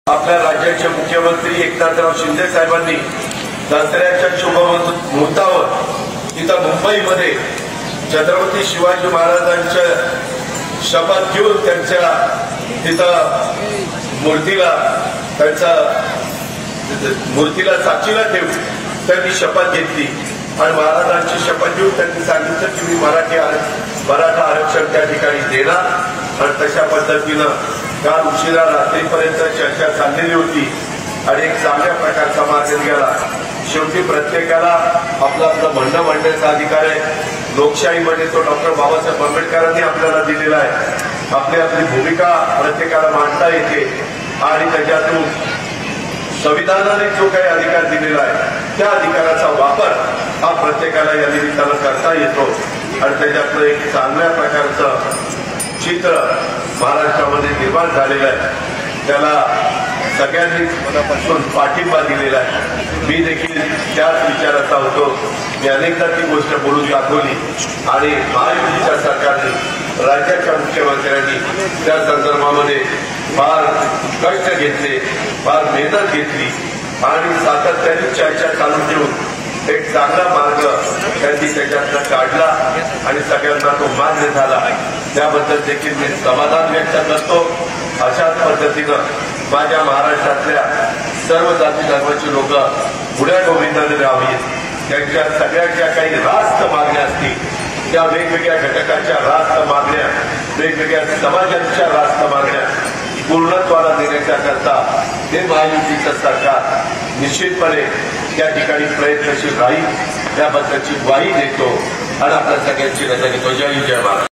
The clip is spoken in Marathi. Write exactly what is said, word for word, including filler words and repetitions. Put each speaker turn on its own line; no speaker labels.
आपल्या राज्याचे मुख्यमंत्री एकनाथराव शिंदे साहेबांनी दसऱ्याच्या शुभ मुहूर्तावर इथं मुंबईमध्ये छत्रपती शिवाजी महाराजांच्या शपथ घेऊन त्यांच्या तिथं मूर्तीला त्यांच्या मूर्तीला साक्षीला ठेवून त्यांनी शपथ घेतली आणि महाराजांची शपथ घेऊन त्यांनी सांगितलं की मी मराठी मराठा आरक्षण त्या ठिकाणी देणार आणि तशा पद्धतीनं काल उशिरा रात्रीपर्यंत चर्चा चाललेली होती आणि एक चांगल्या प्रकारचा मार्ग गेला। शेवटी प्रत्येकाला आपलं आपलं म्हणणं मांडण्याचा अधिकार आहे। लोकशाहीमध्ये तो डॉक्टर बाबासाहेब आंबेडकरांनी आपल्याला दिलेला आहे। आपली आपली भूमिका प्रत्येकाला मांडता येते आणि त्याच्यातून संविधानाने जो काही अधिकार दिलेला आहे त्या अधिकाराचा वापर हा प्रत्येकाला या निमित्तानं करता येतो आणि त्याच्यातलं एक चांगल्या प्रकारचं चित्र महाराष्ट्रामध्ये निर्माण झालेलं आहे। त्याला सगळ्यांनी मनापासून पाठिंबा दिलेला आहे। मी देखील त्याच विचाराचा होतो। मी अनेकदा ती गोष्ट बोलून दाखवली आणि महायुतीच्या सरकारने राज्याच्या मुख्यमंत्र्यांनी त्या संदर्भामध्ये फार कष्ट घेतले, फार मेहनत घेतली आणि सातत्याने चर्चा चालू ठेवून एक चांगला मार्ग त्यांनी त्याच्यातनं काढला आणि सगळ्यांना तो मान्य झाला। त्याबद्दल देखील मी समाधान व्यक्त करतो। अशाच पद्धतीनं माझ्या महाराष्ट्रातल्या सर्व जाती धर्माची लोक पुढ्या गोविंदाने राहावीत। त्यांच्या सगळ्या ज्या काही रास्त मागण्या असतील त्या वेगवेगळ्या घटकाच्या रास्त मागण्या, वेगवेगळ्या समाजांच्या रास्त मागण्या पूर्णत्वाला देण्याच्या करता हे महायुतीचं सरकार निश्चितपणे त्या ठिकाणी प्रयत्नशील राहील, त्याबद्दलची ग्वाही देतो आणि आपल्या सगळ्यांची रजा घेतो। जय जय महाराज।